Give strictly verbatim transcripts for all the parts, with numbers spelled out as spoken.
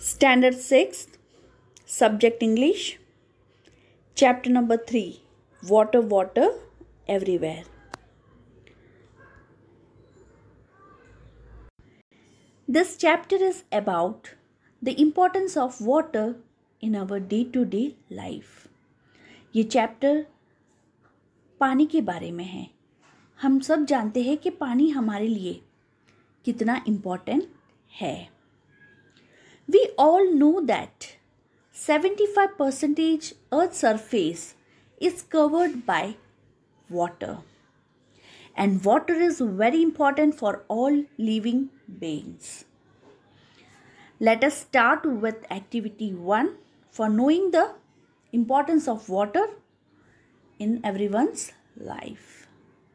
Standard six, Subject English, Chapter number three, Water, Water Everywhere. This chapter is about the importance of water in our day-to-day life. ये chapter पानी के बारे में है. हम सब जानते हैं कि पानी हमारे लिए कितना इम्पोर्टेंट है. We all know that seventy-five percent Earth's surface is covered by water. And water is very important for all living beings. Let us start with activity one for knowing the importance of water in everyone's life.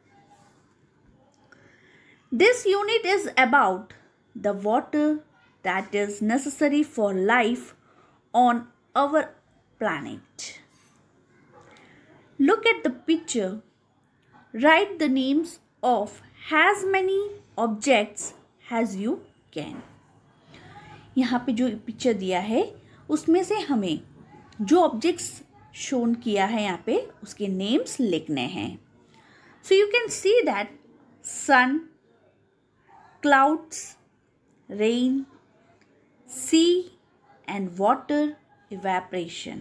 This unit is about the water that is necessary for life on our planet. Look at the picture. Write the names of as many objects as you can. यहाँ पे जो picture दिया है उसमें से हमें जो objects shown किया है यहाँ पे उसके नेम्स लिखने हैं. So you can see that sun, clouds, rain, sea and water evaporation.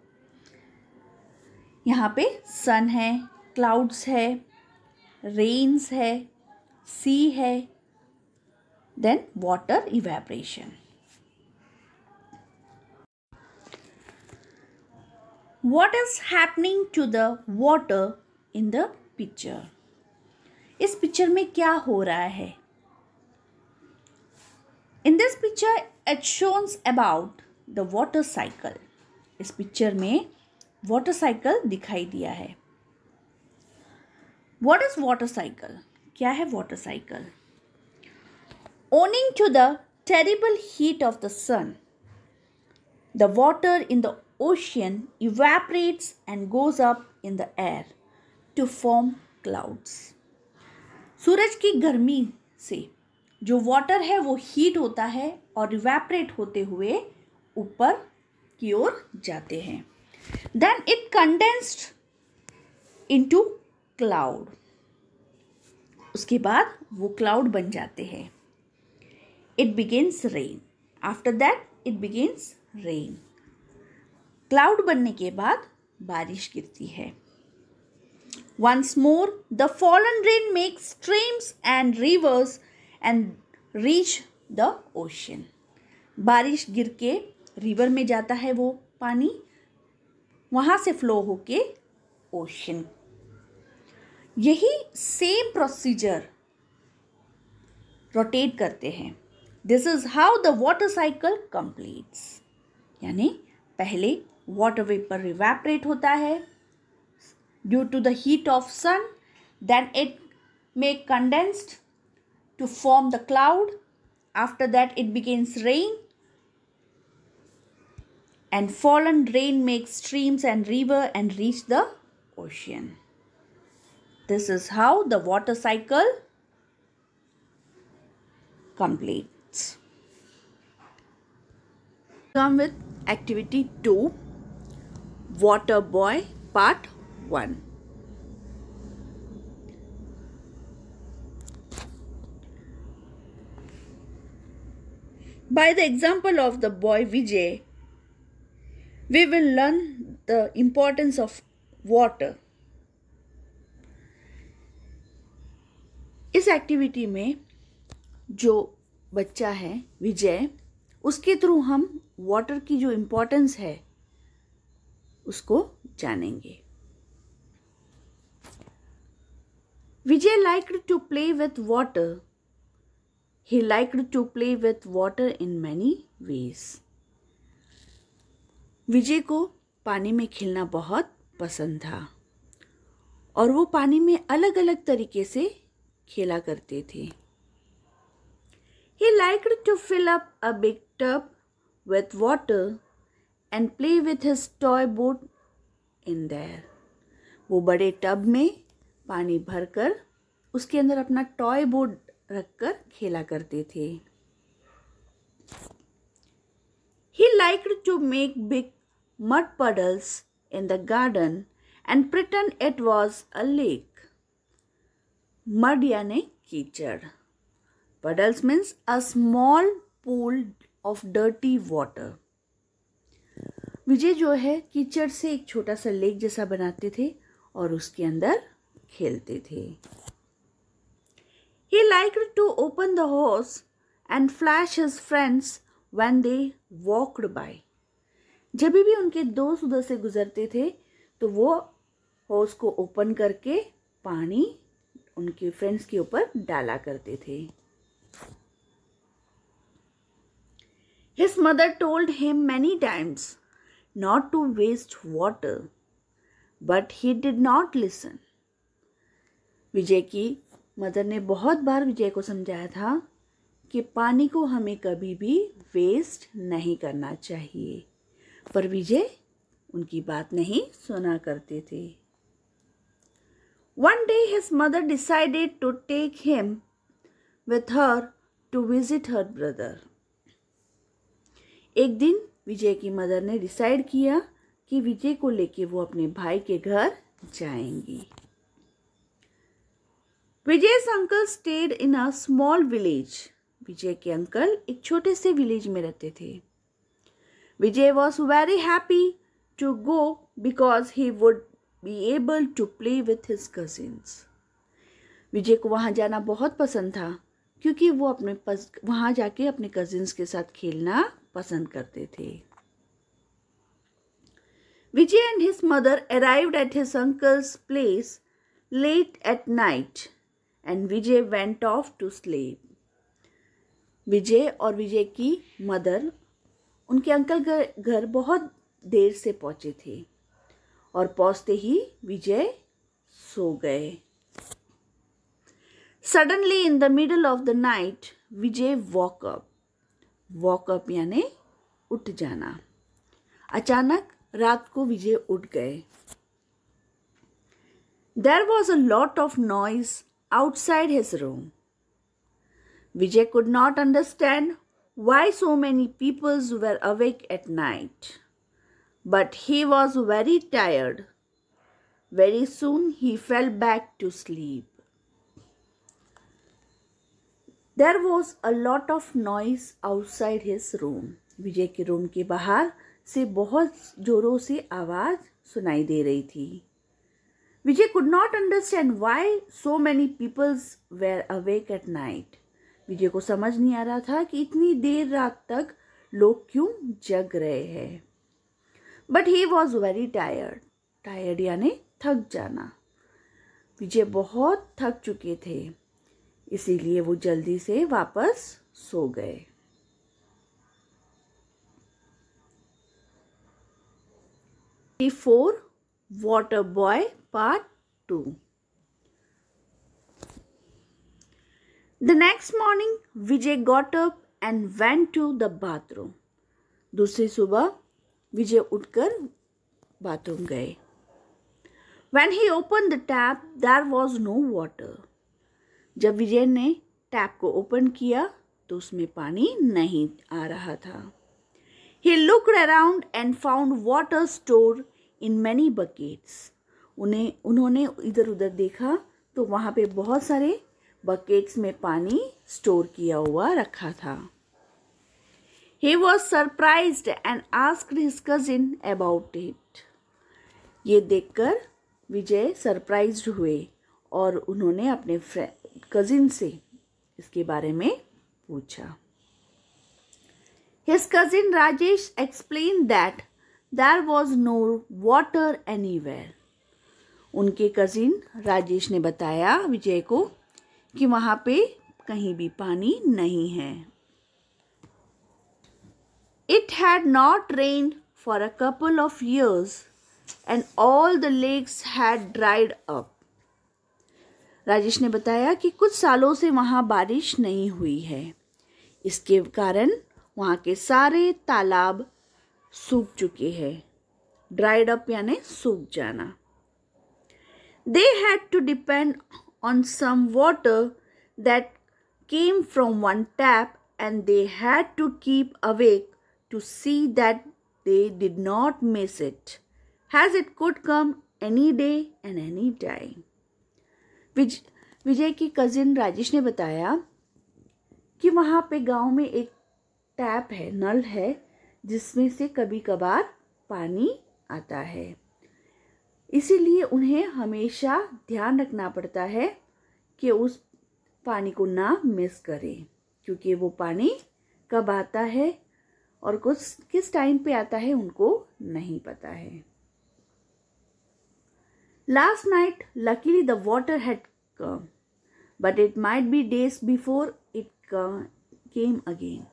यहाँ पे sun है, clouds है, rains है, sea है, then water evaporation. What is happening to the water in the picture? इस पिक्चर में क्या हो रहा है? In this picture, it shows about the water cycle. इस पिक्चर में water cycle दिखाई दिया है. What is water cycle? क्या है water cycle? Owing to the terrible heat of the sun, the water in the ocean evaporates and goes up in the air to form clouds. सूरज की गर्मी से जो water है वो हीट होता है और इवेपरेट होते हुए ऊपर की ओर जाते हैं. Then it condensed into cloud. उसके बाद वो क्लाउड बन जाते हैं. It begins rain. After that it begins rain. Cloud बनने के बाद बारिश गिरती है. Once more, the fallen rain makes streams and rivers and reach the ocean. बारिश गिर के रिवर में जाता है वो पानी, वहाँ से फ्लो होके ओशन. यही सेम प्रोसीजर रोटेट करते हैं. This is how the water cycle completes. यानी पहले वाटर वेपर इवेपरेट होता है due to the heat of sun, then it may condensed to form the cloud. After that it begins rain, and fallen rain makes streams and river and reach the ocean. This is how the water cycle completes. Come with activity two, Water Boy part one. By the example of the boy Vijay, we will learn the importance of water. इस activity में जो बच्चा है विजय, उसके through हम water की जो importance है उसको जानेंगे. Vijay liked to play with water. He liked to play with water in many ways. विजय को पानी में खेलना बहुत पसंद था और वो पानी में अलग अलग तरीके से खेला करते थे. He liked to fill up a big tub with water and play with his toy boat in there. वो बड़े टब में पानी भरकर उसके अंदर अपना टॉय बोट रखकर खेला करते थे. liked to make big mud puddles in the garden and pretend it was a lake. Mud यानी कीचड़. Puddles means a small pool of dirty water. विजय जो है कीचड़ से एक छोटा सा लेक जैसा बनाते थे और उसके अंदर खेलते थे. He liked to open the hose and flash his friends when they walked by. जब भी उनके दोस्त उधर से गुजरते थे तो वो होस को ओपन करके पानी उनके फ्रेंड्स के ऊपर डाला करते थे. His mother told him many times not to waste water, but he did not listen. विजय की मदर ने बहुत बार विजय को समझाया था कि पानी को हमें कभी भी वेस्ट नहीं करना चाहिए, पर विजय उनकी बात नहीं सुना करते थे. One day his mother decided to take him with her to visit her brother. एक दिन विजय की मदर ने डिसाइड किया कि विजय को लेके वो अपने भाई के घर जाएंगी. Vijay's uncle stayed in a small village. विजय के अंकल एक छोटे से विलेज में रहते थे. विजय was very happy to go because he would be able to play with his cousins. विजय को वहाँ जाना बहुत पसंद था क्योंकि वो अपने पस, वहाँ जाके अपने कजिन्स के साथ खेलना पसंद करते थे. विजय and his mother arrived at his uncle's place late at night. And Vijay went off to sleep. विजय और विजय की मदर उनके अंकल घर बहुत देर से पहुंचे थे और पहुंचते ही विजय सो गए. Suddenly in the middle of the night, Vijay woke up. Woke up यानी उठ जाना. अचानक रात को विजय उठ गए. There was a lot of noise outside his room. Vijay could not understand why so many people were awake at night. But he was very tired. Very soon he fell back to sleep. There was a lot of noise outside his room. विजय के room के बाहर से बहुत जोरों से आवाज सुनाई दे रही थी. Vijay could not understand why so many people were awake at night. विजय को समझ नहीं आ रहा था कि इतनी देर रात तक लोग क्यों जग रहे हैं. But he was very tired. Tired यानी थक जाना. विजय बहुत थक चुके थे, इसीलिए वो जल्दी से वापस सो गए. Four Water Boy Part two. The next morning, Vijay got up and went to the bathroom. दूसरी सुबह विजय उठकर बाथरूम गए. When he opened the tap, there was no water. जब विजय ने टैप को ओपन किया तो उसमें पानी नहीं आ रहा था. He looked around and found water stored in many buckets. उन्हें उन्होंने इधर उधर देखा तो वहाँ पे बहुत सारे बकेट्स में पानी स्टोर किया हुआ रखा था. He was surprised and asked his cousin about it. ये देखकर विजय सरप्राइज्ड हुए और उन्होंने अपने कजिन से इसके बारे में पूछा. His cousin Rajesh explained that there was no water anywhere. उनके कजिन राजेश ने बताया विजय को कि वहाँ पे कहीं भी पानी नहीं है. It had not rained for a couple of years and all the lakes had dried up. Rajesh ने बताया कि कुछ सालों से वहाँ बारिश नहीं हुई है. इसके कारण वहाँ के सारे तालाब सूख चुके हैं. ड्राइड अप यानी सूख जाना. They had to depend on some water that came from one tap and they had to keep awake to see that they did not miss it, as it could come any day and any time. Vij, विजय की cousin Rajesh ने बताया कि वहाँ पे गांव में एक tap है, नल है, जिसमें से कभी कभार पानी आता है। इसीलिए उन्हें हमेशा ध्यान रखना पड़ता है कि उस पानी को ना मिस करें, क्योंकि वो पानी कब आता है और कुछ किस टाइम पे आता है उनको नहीं पता है। Last night, luckily the water had come, but it might be days before it came again.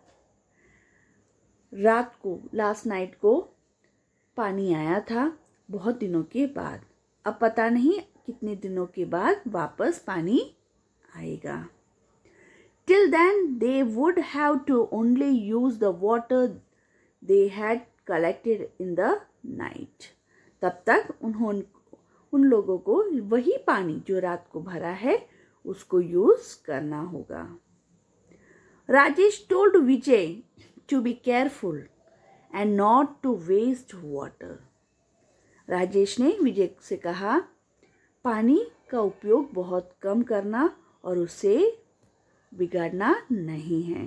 रात को, लास्ट नाइट को पानी आया था, बहुत दिनों के बाद। अब पता नहीं कितने दिनों के बाद वापस पानी आएगा। Till then they would have to only use the water they had collected in the night. तब तक उन्होंने उन लोगों को वही पानी जो रात को भरा है उसको यूज करना होगा। Rajesh told Vijay to be careful and not to waste water. Rajesh ने विजय से कहा पानी का उपयोग बहुत कम करना और उसे बिगाड़ना नहीं है।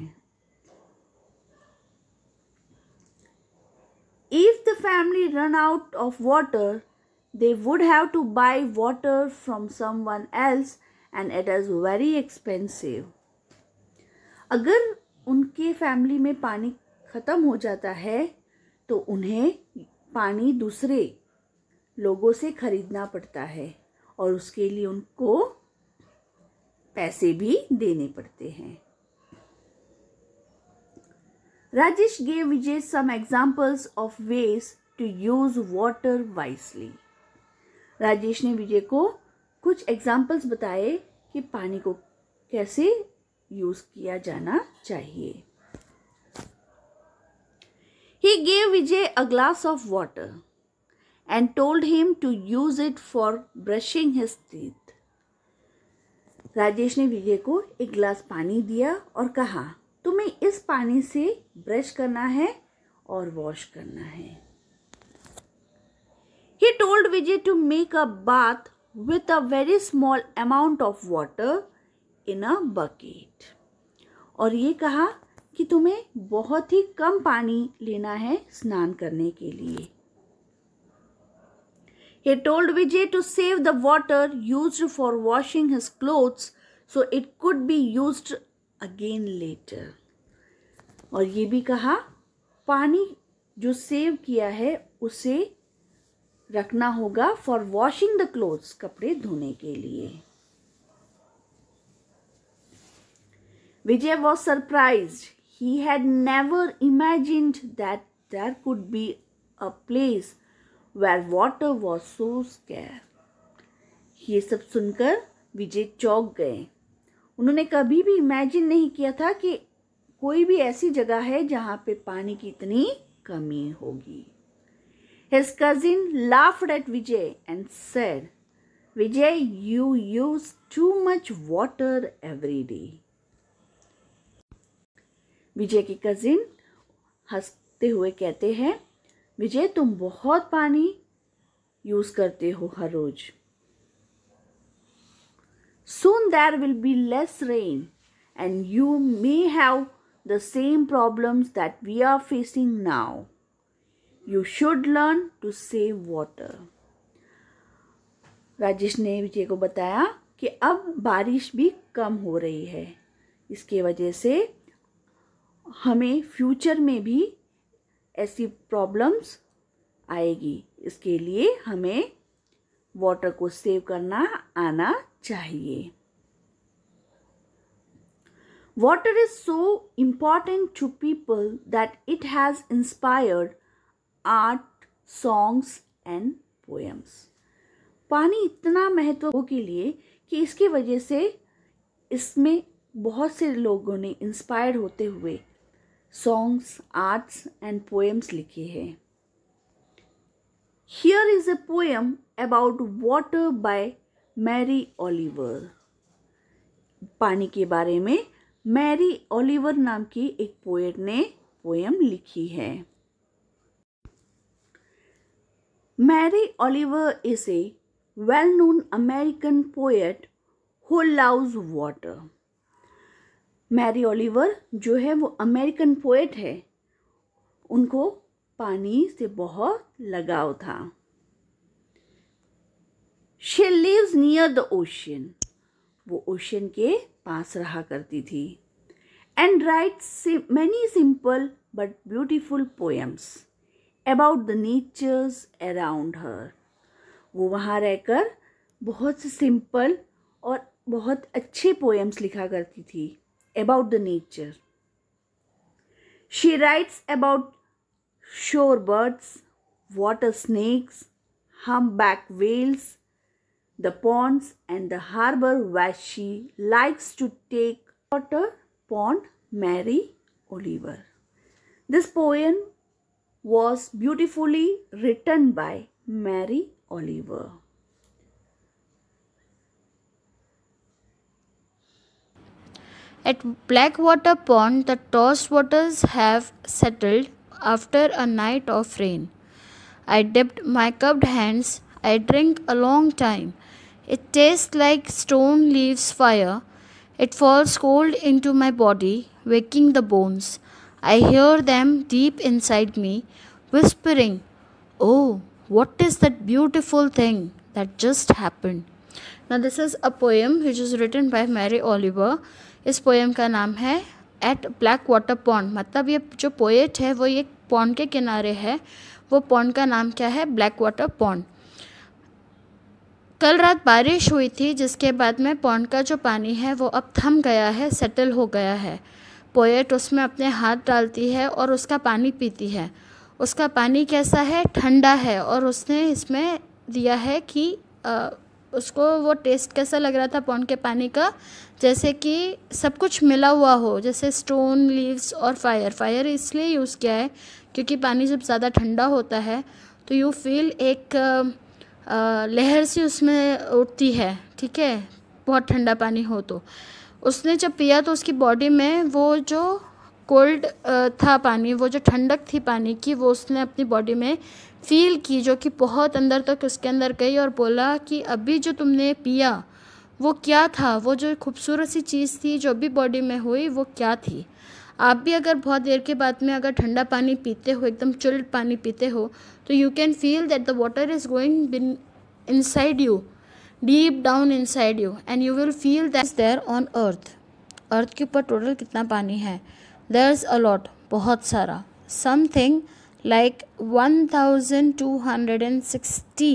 If the family run out of water, they would have to buy water from someone else and it is very expensive. अगर उनके फैमिली में पानी ख़त्म हो जाता है तो उन्हें पानी दूसरे लोगों से खरीदना पड़ता है और उसके लिए उनको पैसे भी देने पड़ते हैं। Rajesh gave Vijay some examples of ways to use water wisely. Rajesh ने विजय को कुछ एग्जाम्पल्स बताए कि पानी को कैसे यूज किया जाना चाहिए। He gave Vijay a glass of water and told him to use it for brushing his teeth. Rajesh ने विजय को एक गिलास पानी दिया और कहा तुम्हें इस पानी से ब्रश करना है और वॉश करना है। He told Vijay to make a bath with a very small amount of water in a bucket. और ये कहा कि तुम्हें बहुत ही कम पानी लेना है स्नान करने के लिए। He told Vijay to save the water used for washing his clothes so it could be used again later. और ये भी कहा पानी जो सेव किया है उसे रखना होगा for washing the clothes, कपड़े धोने के लिए। Vijay was surprised. He had never imagined that there could be a place where water was so scarce. ये सब सुनकर विजय चौंक गए। उन्होंने कभी भी इमेजिन नहीं किया था कि कोई भी ऐसी जगह है जहाँ पे पानी की इतनी कमी होगी। His cousin laughed at Vijay and said, Vijay, you use too much water every day. विजय की कजिन हंसते हुए कहते हैं विजय तुम बहुत पानी यूज करते हो हर रोज। Soon there will be less rain and you may have the same problems that we are facing now. You should learn to save water. Rajesh ने विजय को बताया कि अब बारिश भी कम हो रही है, इसके वजह से हमें फ्यूचर में भी ऐसी प्रॉब्लम्स आएगी, इसके लिए हमें वाटर को सेव करना आना चाहिए। Water is so important to people that it has inspired art, songs and poems. पानी इतना महत्व के लिए कि इसकी वजह से इसमें बहुत से लोगों ने इंस्पायर होते हुए सॉन्ग्स, आर्ट्स एंड पोएम्स लिखे हैं। Here is a poem about water by Mary Oliver. पानी के बारे में मैरी ओलिवर नाम की एक पोएट ने पोएम लिखी है। Mary Oliver is a well known American poet who loves water. Mary Oliver जो है वो अमेरिकन पोएट है, उनको पानी से बहुत लगाव था। She lives near the ocean, वो ओशियन के पास रहा करती थी। And writes many simple but beautiful poems about the natures around her. वो वहाँ रहकर बहुत से सिंपल और बहुत अच्छे पोएम्स लिखा करती थी about the nature. She writes about shore birds, water snakes, humpback whales, the ponds and the harbor where she likes to take water. Pond Mary Oliver. This poem was beautifully written by Mary Oliver. At Blackwater Pond, the tossed waters have settled after a night of rain. I dipped my cupped hands. I drink a long time. It tastes like stone leaves fire. It falls cold into my body, waking the bones. I hear them deep inside me, whispering, "Oh, what is that beautiful thing that just happened?" Now this is a poem which is written by Mary Oliver. इस poem का नाम है eight black water pond. मतलब ये जो poet है वो एक पॉन्ड के किनारे है। वो पॉन्ड का नाम क्या है? Black water pond. कल रात बारिश हुई थी, जिसके बाद में पॉन्ड का जो पानी है वो अब थम गया है, सेटल हो गया है। पोएट उसमें अपने हाथ डालती है और उसका पानी पीती है। उसका पानी कैसा है? ठंडा है। और उसने इसमें दिया है कि आ, उसको वो टेस्ट कैसा लग रहा था पॉन्ड के पानी का, जैसे कि सब कुछ मिला हुआ हो, जैसे स्टोन लीव्स और फायर। फायर इसलिए यूज़ किया है क्योंकि पानी जब ज़्यादा ठंडा होता है तो यू फील एक आ, लहर सी उसमें उठती है, ठीक है, बहुत ठंडा पानी हो तो। उसने जब पिया तो उसकी बॉडी में वो जो कोल्ड था पानी, वो जो ठंडक थी पानी की, वो उसने अपनी बॉडी में फील की, जो कि बहुत अंदर तक उसके अंदर गई और बोला कि अभी जो तुमने पिया वो क्या था, वो जो खूबसूरत सी चीज़ थी जो अभी बॉडी में हुई वो क्या थी। आप भी अगर बहुत देर के बाद में अगर ठंडा पानी पीते हो, एकदम चिल्ड पानी पीते हो, तो you can feel that the water is going inside you, deep down inside you, and you will feel that there on earth. Earth के ऊपर टोटल कितना पानी है? देयर इज़ अ लॉट, बहुत सारा। Something like one thousand two hundred sixty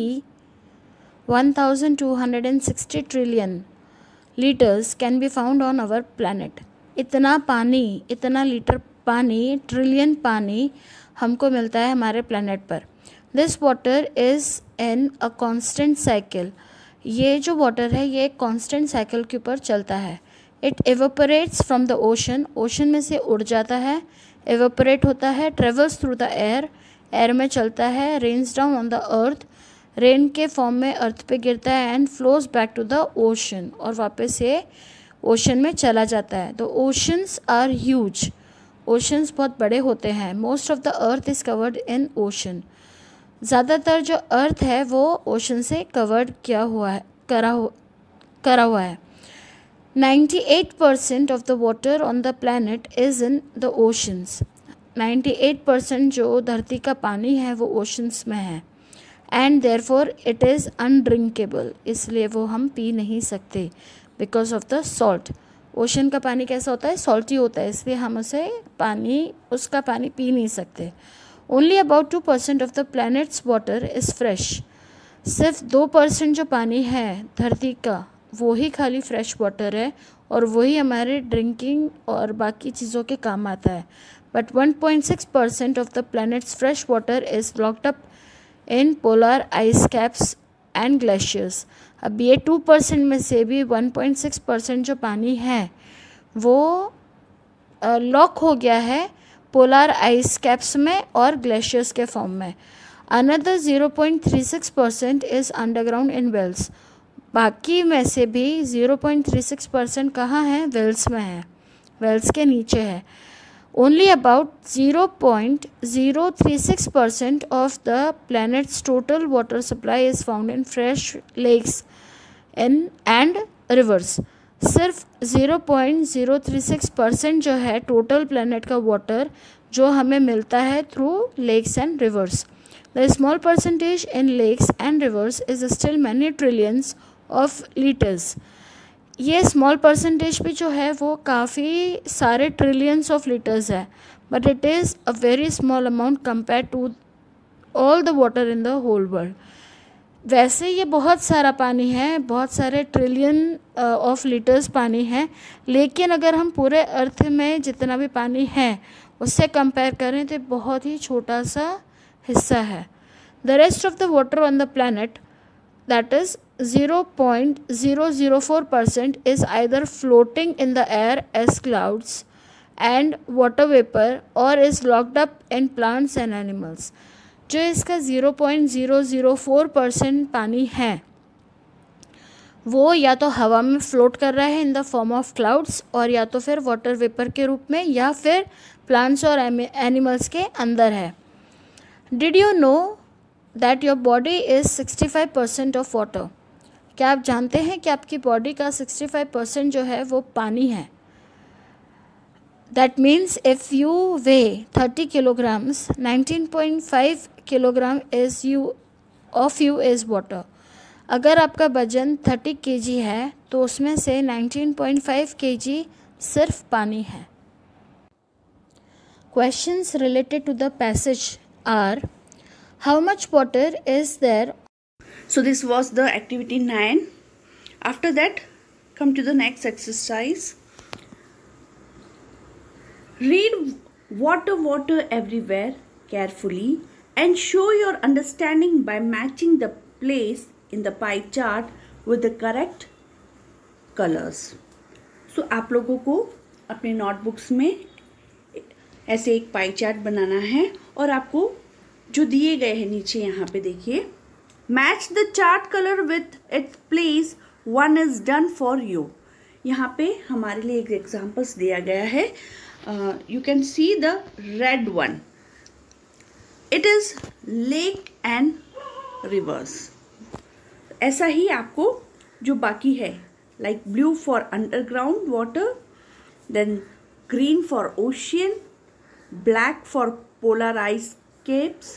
one thousand two hundred sixty trillion liters can be found on our planet. इतना पानी, इतना लीटर पानी, ट्रिलियन पानी हमको मिलता है हमारे प्लैनेट पर। This water is in a constant cycle. ये जो वाटर है ये एक कांस्टेंट साइकिल के ऊपर चलता है। It evaporates from the ocean. Ocean में से उड़ जाता है, एवेपोरेट होता है, travels through the air, air में चलता है, rains down on the earth, rain के फॉर्म में अर्थ पे गिरता है, and flows back to the ocean, और वापस ये ओशन में चला जाता है। The oceans are huge, oceans बहुत बड़े होते हैं। Most of the earth is covered in ocean, ज़्यादातर जो अर्थ है वो ओशन से कवर्ड किया हुआ है, करा हो करा हुआ है। ninety-eight percent of the water on the planet is in the oceans. ninety-eight percent जो धरती का पानी है वो ओशंस में है, and therefore it is undrinkable. इसलिए वो हम पी नहीं सकते because of the salt. Ocean का पानी कैसा होता है? सॉल्टी होता है, इसलिए हम उसे पानी उसका पानी पी नहीं सकते। Only about two percent of the planet's water is fresh. सिर्फ दो परसेंट जो पानी है धरती का वो ही खाली फ्रेश वाटर है, और वही हमारे ड्रिंकिंग और बाकी चीज़ों के काम आता है। But one point six percent of the planet's fresh water is locked up in polar ice caps and glaciers. अब ये टू परसेंट में से भी one point six percent जो पानी है वो लॉक uh, हो गया है पोलर आइस कैप्स में और ग्लेशियर्स के फॉर्म में। Another zero point three six percent is underground in wells. बाकी में से भी zero point three six percent कहाँ है? वेल्स में है, वेल्स के नीचे है। Only about zero point zero three six percent of the planet's total water supply is found in fresh lakes and rivers. सिर्फ zero point zero three six percent जो है टोटल प्लानट का water जो हमें मिलता है through lakes and rivers. The small percentage in lakes and rivers is still many trillions of litres. ये small percentage भी जो है वो काफ़ी सारे ट्रिलियंस ऑफ लीटर्स है, but it is a very small amount compare to all the water in the whole world. वैसे ये बहुत सारा पानी है, बहुत सारे ट्रिलियन ऑफ लीटर्स पानी है, लेकिन अगर हम पूरे अर्थ में जितना भी पानी है उससे कंपेयर करें तो बहुत ही छोटा सा हिस्सा है. The rest of the water on the planet, that is zero point zero zero four percent, is either floating in the air as clouds and water vapor or is locked up in plants and animals. जो इसका zero point zero zero four percent पानी है वो या तो हवा में float कर रहा है in the form of clouds, और या तो फिर वाटर वेपर के रूप में, या फिर प्लांट्स और एनिमल्स के अंदर है. Did you know that your body is sixty five percent of water. क्या आप जानते हैं कि आपकी बॉडी का सिक्सटी फाइव परसेंट जो है वो पानी है. That means if you weigh thirty kilograms, nineteen point five kilogram is you of you is water. अगर आपका वजन थर्टी केजी है तो उसमें से नाइनटीन पॉइंट फाइव केजी सिर्फ पानी है. Questions related to the passage are: how much water is there? So this was the activity nine. After that, come to the next exercise. Read water water everywhere carefully and show your understanding by matching the place in the pie chart with the correct colors. So आप लोगों को अपने notebooks में ऐसे एक pie chart बनाना है, और आपको जो दिए गए हैं नीचे यहाँ पे देखिए, match the chart colour with its place, one is done for you. यहाँ पे हमारे लिए एक एग्जाम्पल्स दिया गया है. You can see the red one, it is lake and rivers. ऐसा ही आपको जो बाकी है, like blue for underground water, then green for ocean, black for polar ice capes,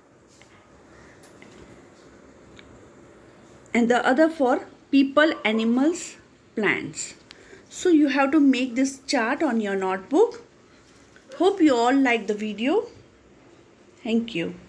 and the other for people, animals, plants. So you have to make this chart on your notebook. Hope you all like the video. Thank you.